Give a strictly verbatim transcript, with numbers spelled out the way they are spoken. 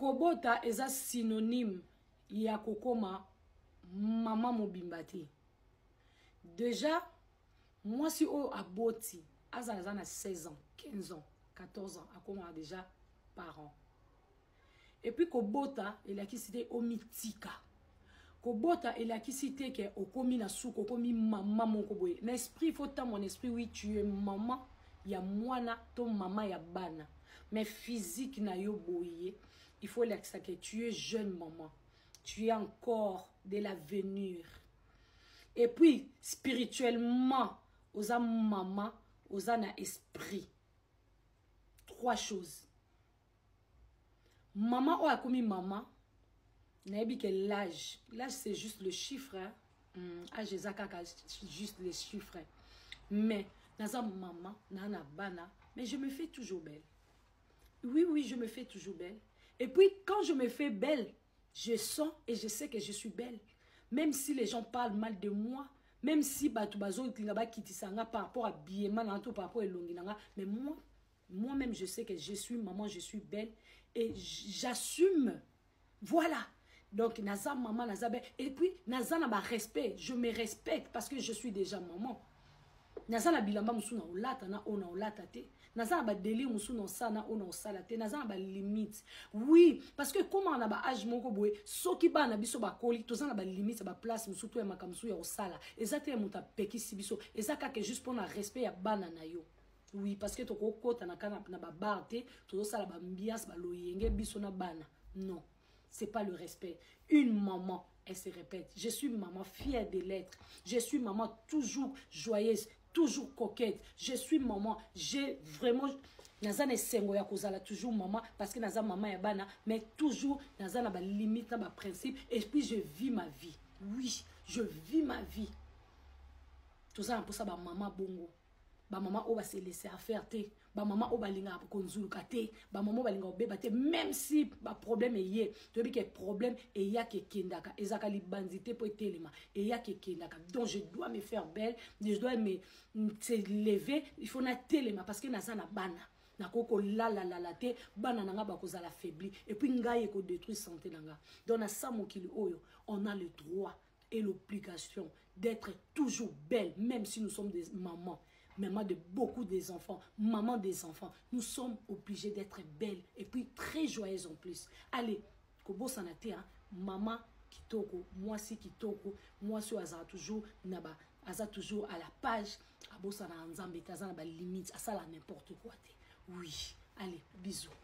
Kobota est un synonyme ya kokoma maman mobimbati. Déjà, moi si o aboti, azana a seize ans, quinze ans, quatorze ans, akoma déjà parents. Et puis Kobota, il a qui cité omitika. Kobota, il a qui cité que okomi na sou, okomi maman mon koboye. L'esprit, il faut tant mon esprit, oui, tu es maman, ya mwana, ton maman ya bana. Mais physique na yo boye, il faut l'accepter que tu es jeune maman. Tu es encore de l'avenir. Et puis, spirituellement, aux âmes maman, aux âmes esprit. Trois choses. Maman ou a commis maman, n'a pas que l'âge. L'âge, c'est juste le chiffre. Hein? Hum, âge, c'est juste les chiffres. Mais, naza maman, nana bana, mais je me fais toujours belle. Oui, oui, je me fais toujours belle. Et puis, quand je me fais belle, je sens et je sais que je suis belle. Même si les gens parlent mal de moi, même si Batoubazo par rapport à Biema, par rapport à Longinanga, mais moi, moi-même, je sais que je suis maman, je suis belle et j'assume. Voilà. Donc, Naza, maman, Naza, belle. Et puis, Naza n'a pas respect. Je me respecte parce que je suis déjà maman. Naza na bilamba musuna olata na ona olata te. Naza na ba deli musuna sana ona osala te. Naza na ba limite. Oui, parce que comment on a ba âge moko boye, soki ba na biso ba koli, toza na ba limite ba place musutu ya makamsu ya osala. Ezate ya muta peki sibiso. Ezaka ke juste pour na respect ya bana na yo. Oui, parce que toko kota na kana na ba barte, tozo sala ba mbias ba loyenge biso na bana. Non, c'est pas le respect. Une maman, elle se répète. Je suis maman fière de l'être. Je suis maman toujours joyeuse, toujours coquette. Je suis maman. J'ai vraiment... Nazana sengo ya kozala toujours maman parce que naza maman ya bana, mais toujours nazana ba limite, na ba principe. Et puis je vis ma vie. Oui, je vis ma vie. Tout ça pour ça ba maman bongo. Ba maman o ba se laisser faire te. Ba maman o ba linga konzuluka te. Ba maman o ba linga obeba te. Même si ba problème est yé. Tu vois que problème est ya ke kendaka. Ezaka li bandité pour telema. Et ya ke kendaka. Donc je dois me faire belle. Je dois me se lever. Il faut na telema parce que naza na bana. Na koko la la la la te. Bana nanga ba koza la faibli. Et puis ngaye ko détruire santé nanga. Donc na sa mokili oyo. On a le droit et l'obligation d'être toujours belle. Même si nous sommes des mamans. Maman de beaucoup des enfants, maman des enfants, nous sommes obligés d'être belles et puis très joyeuses en plus. Allez, Kobo Sanate, hein, maman Kitoko, moi si Kitoko, moi si Aza toujours, naba, Aza toujours à la page, Abo Sana Nzambe, Kazana ba limite, à ça là n'importe quoi. Oui, allez, bisous.